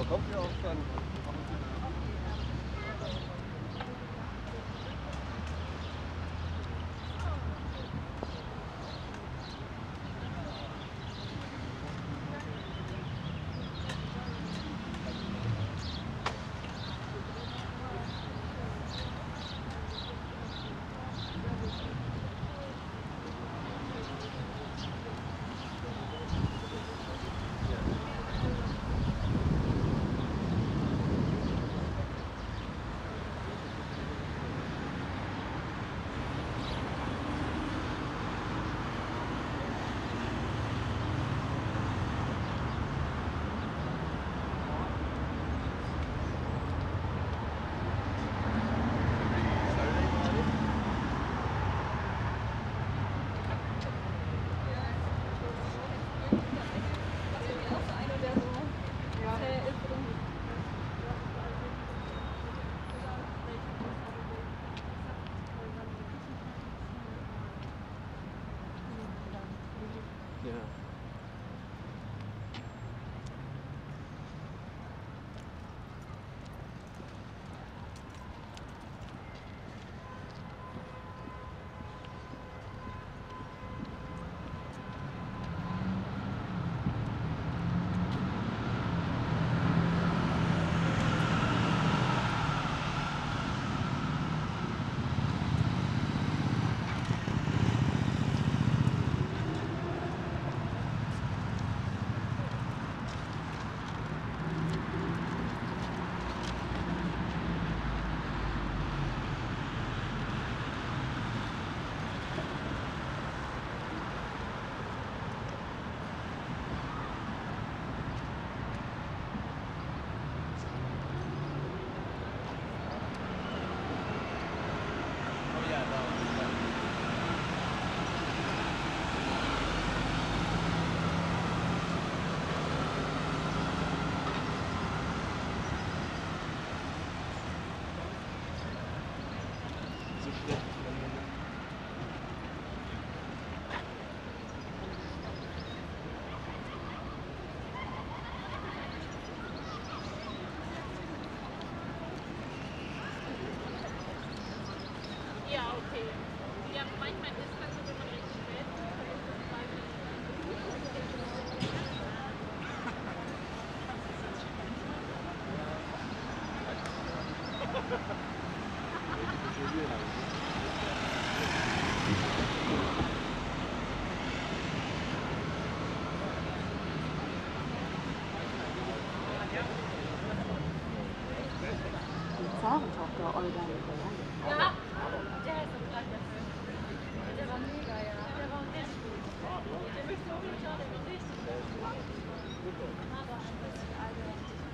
kommt ja auch dann. Zarentochter Olga Nikolai. Ja, der ist so krank dafür. Der war mega, ja. Der war richtig gut. Der möchte so viel schauen, der war richtig gut. Aber ein bisschen alt.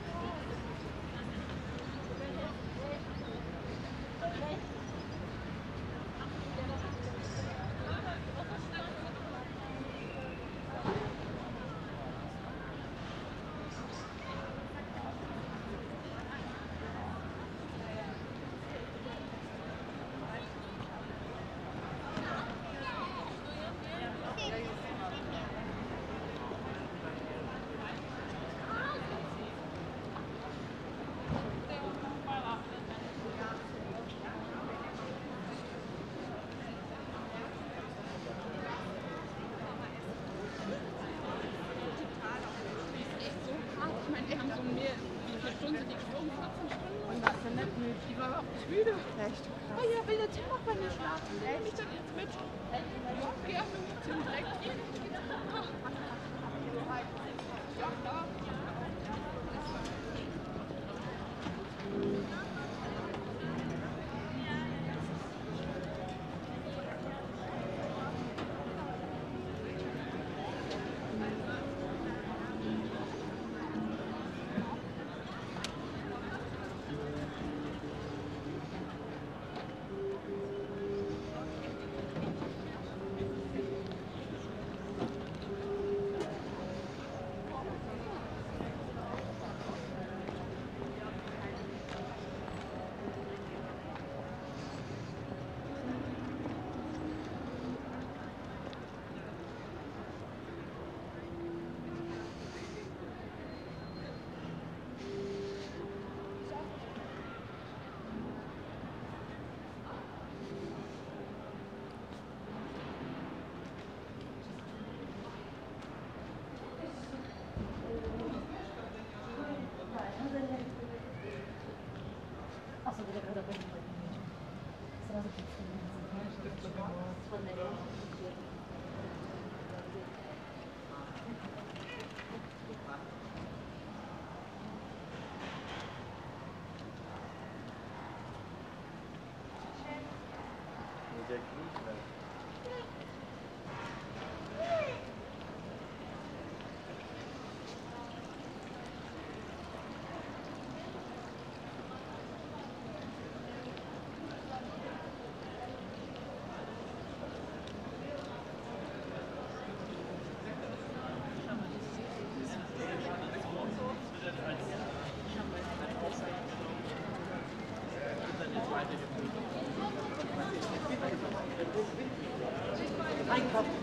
Müde. Echt krass. Oh ja, will der Tim auch bei mir schlafen? Nehme ich dann jetzt mit? Ja, gerne. Tim direkt. Ja, klar.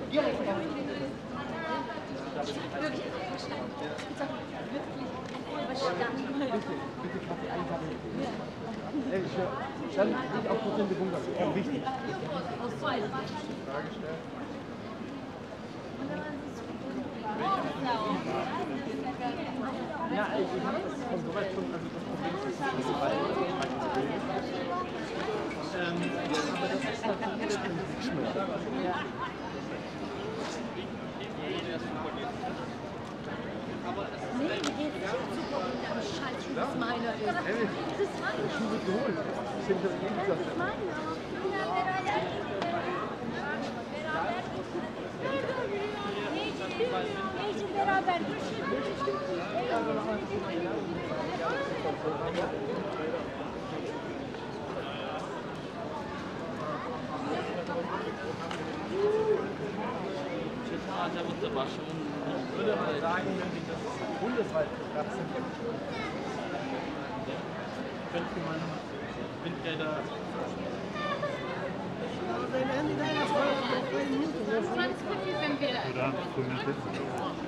Bitte Kaffee einsammeln. Dann nicht auf Prozent Bungalow. Wichtig. Frage stellen. Ja, ich habe das von so weit schon, also das Problem ist, dass diese beiden aber das ist natürlich Nee, mir geht's nicht super mit deinem Scheiß, dass es meiner ist. Das ist meiner. Schuhe geholt. Das ist meiner. Necim beraber. Ich würde mal sagen, wenn ich das bundesweit betrachte, könnte man Windräder. Oder grüne Sitze.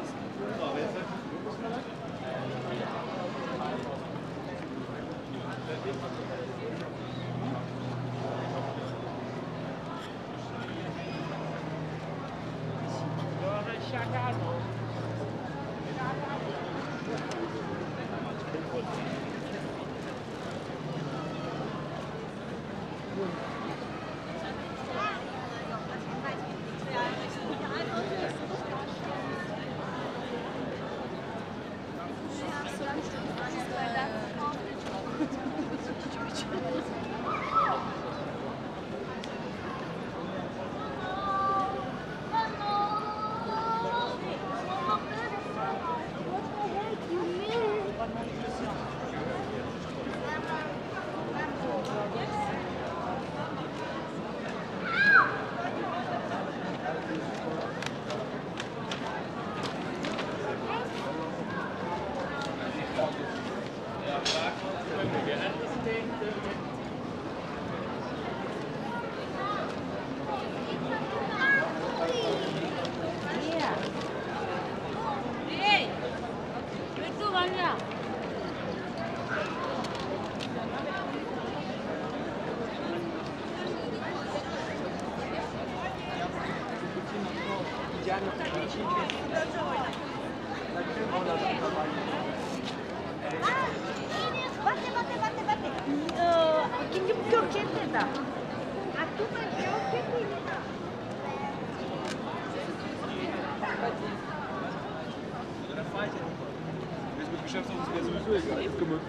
Geschäftsordnung wäre sowieso egal.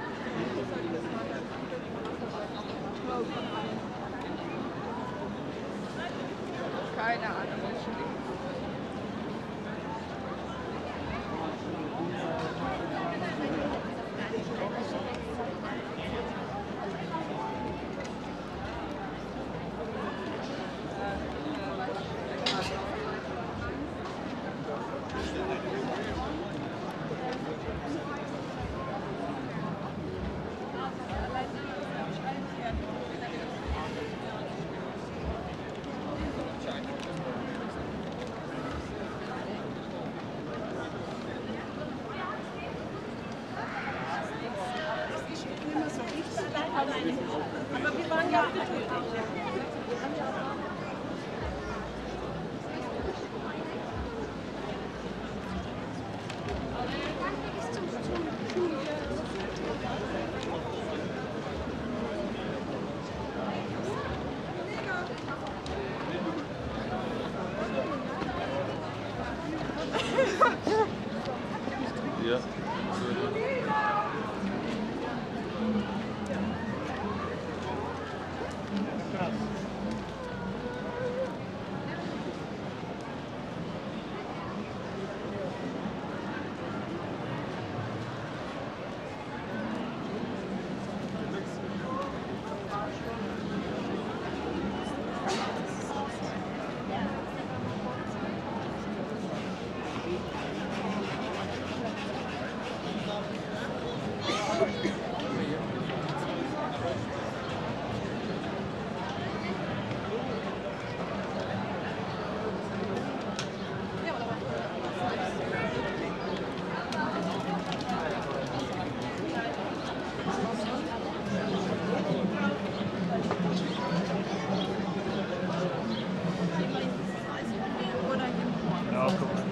Keine Ahnung. Aber wir waren ja Ja. Ja, guck mal.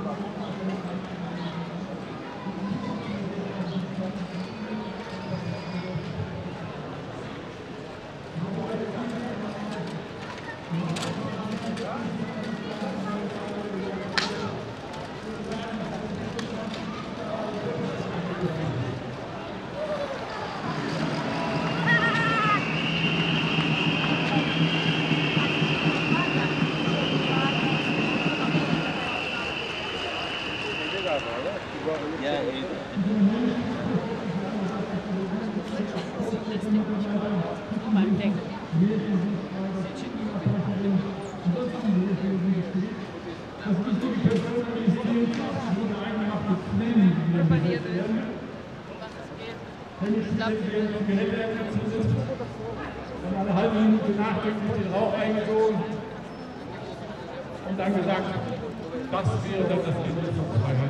Eine halbe Minute nachdenklich den Rauch eingesogen und dann gesagt, das wäre dann das Ende der Freiheit.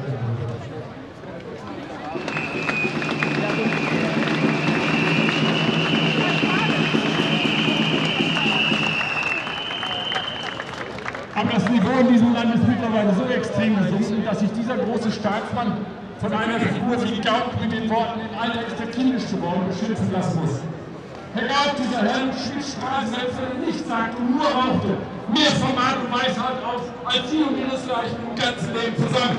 Aber das Niveau in diesem Land ist mittlerweile so extrem gesunken, dass sich dieser große Staatsmann von einer Figur wie Gauck mit den Worten „Im Alter ist er kindisch geworden“ beschimpfen lassen muss. Herr Gauck, dieser Herr schrieb Straßenhelfer, der nichts sagte und nur rauchte, mehr Format und Weisheit auf als Sie und Ihresgleichen im ganzen Leben zusammen.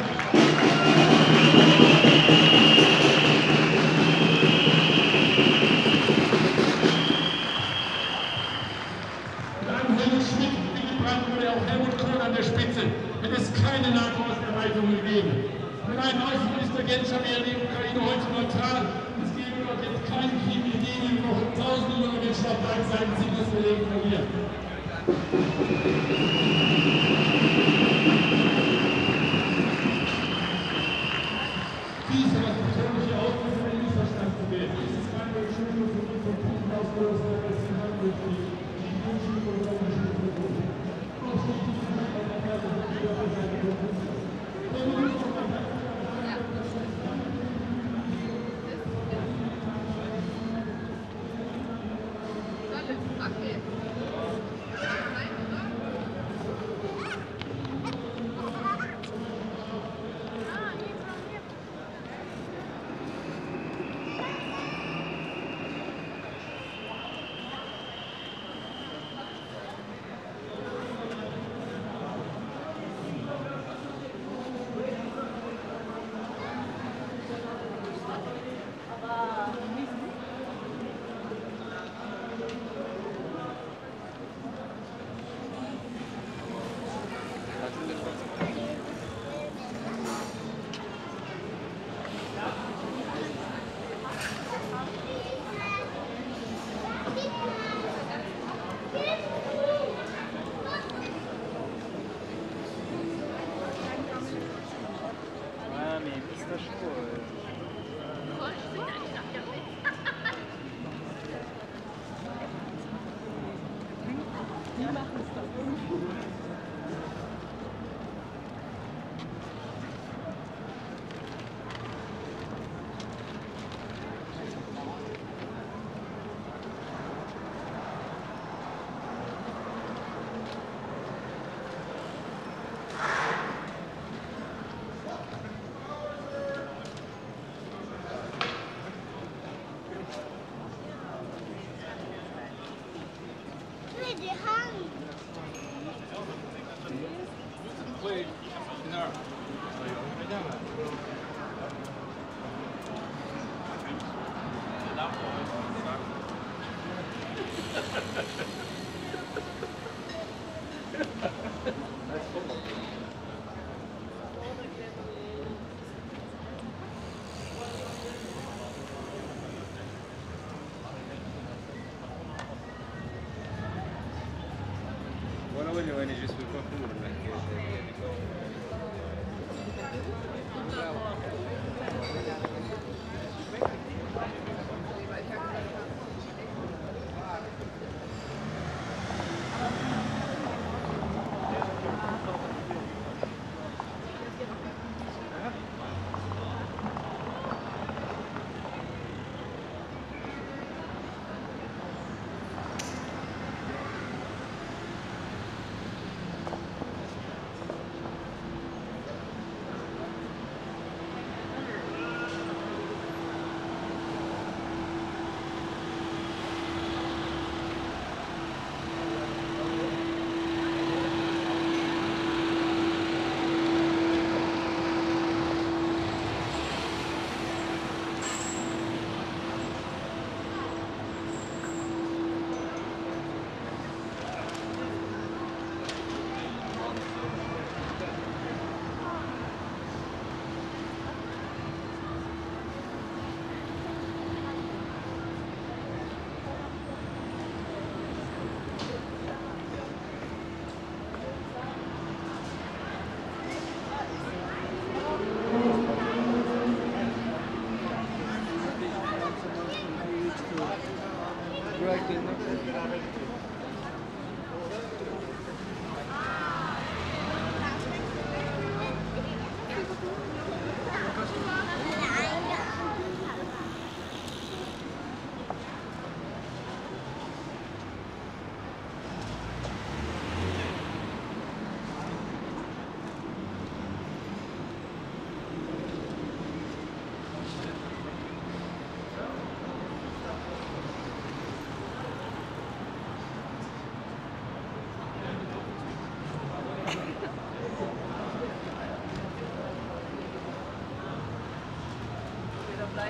Mit einem Helmut Schmidt, Willy Brandt oder auch Helmut Kohl an der Spitze hätte es keine NATO-Osterweiterung gegeben. Mit einem Außenminister Genscher wäre die Ukraine heute neutral. Es gäbe dort jetzt keinen Krieg, in dem noch tausende junge Menschen auf beiden Seiten ziviles Leben verlieren. Dies hat das persönliche Ausdruck von Missverstand zu werden. Dies ist keine Beschuldigung von die von Putin ausgelöste Aggressionshandel durch die Wünsche von europäischen Regierungen. Auch steht die Verantwortung auf der Seite von Putin. Buona voglia vai nei gesù qualcuno perché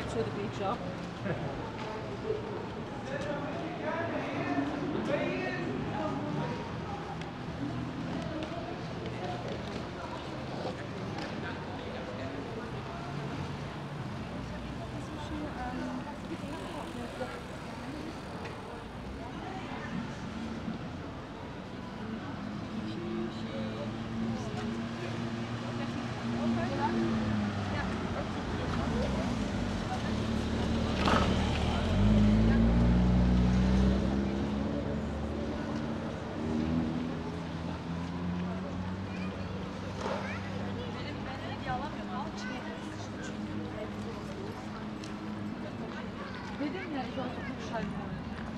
to the beach up. Dedim ya şu an çok şahin var.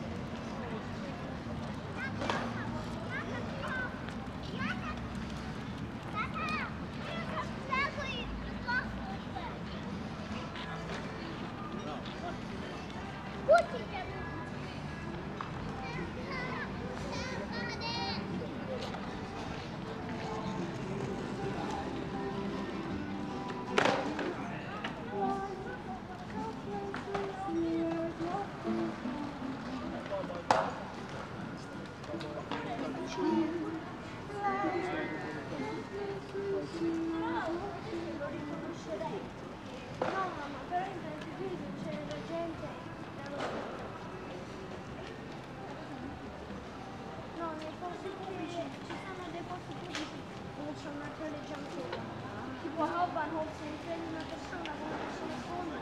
Tipo Hauptbahnhof sind, wenn man das schon mal vorne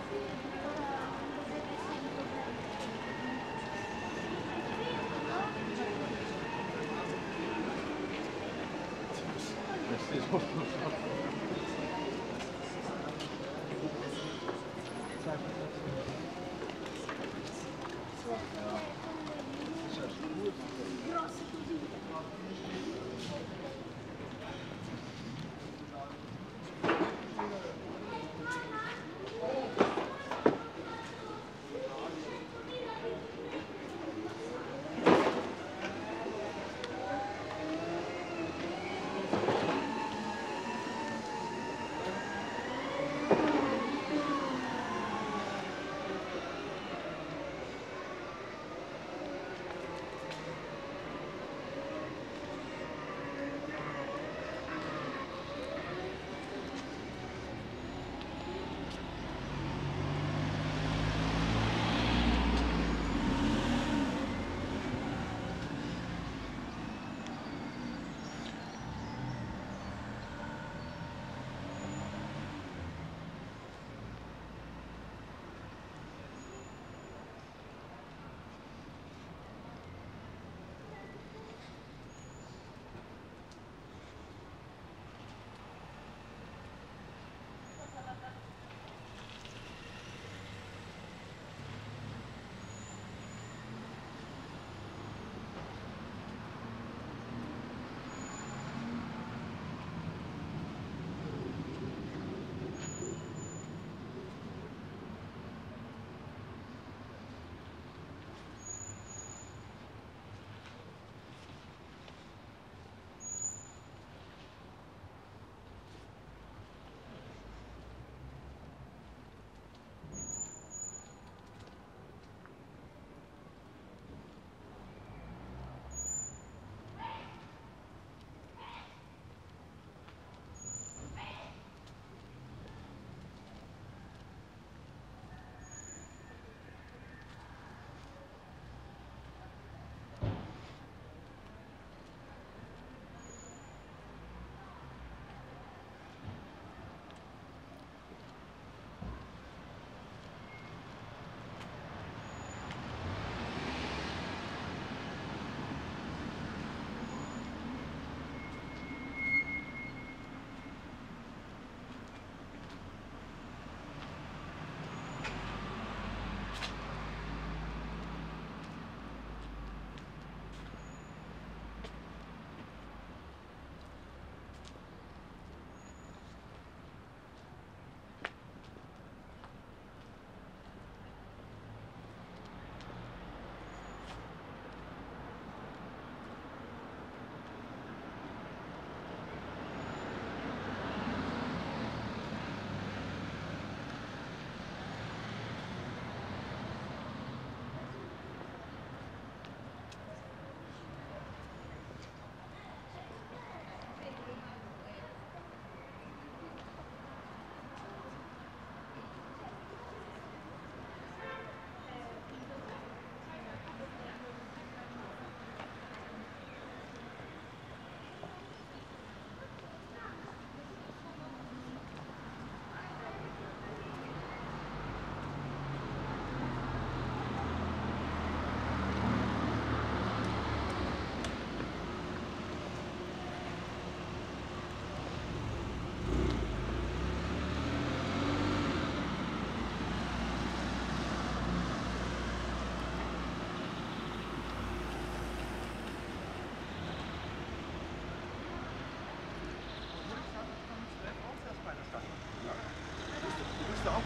grosse così.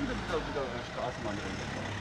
wieder Straßenbahn runterfahren.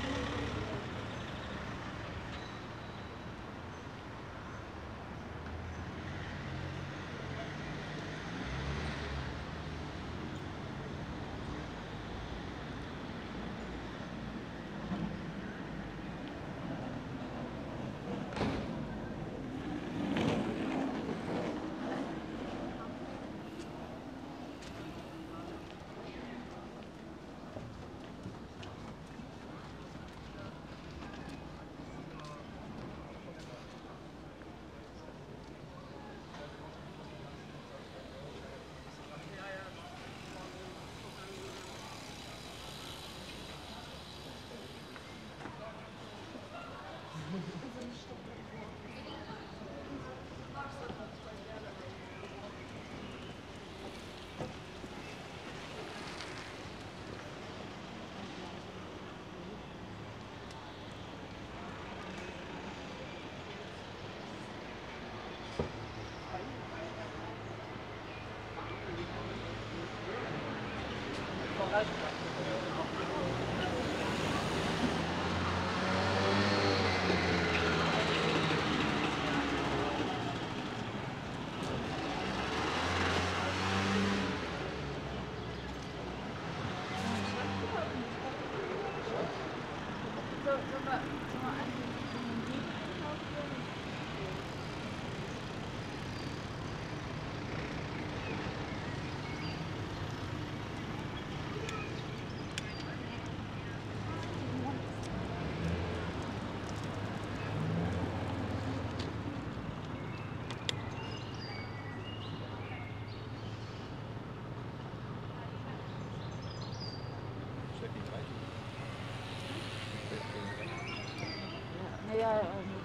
Naja,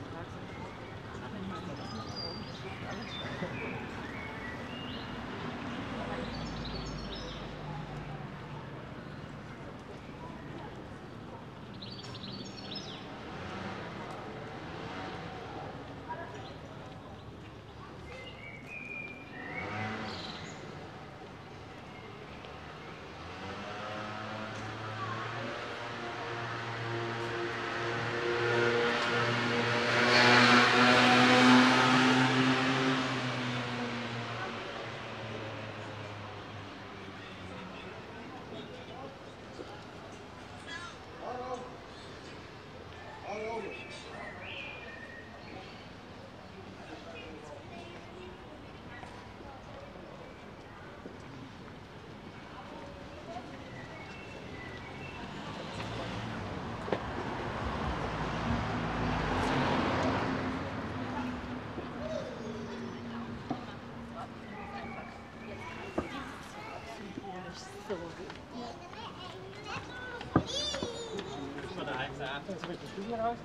Kannst du mit den Flügeln raus?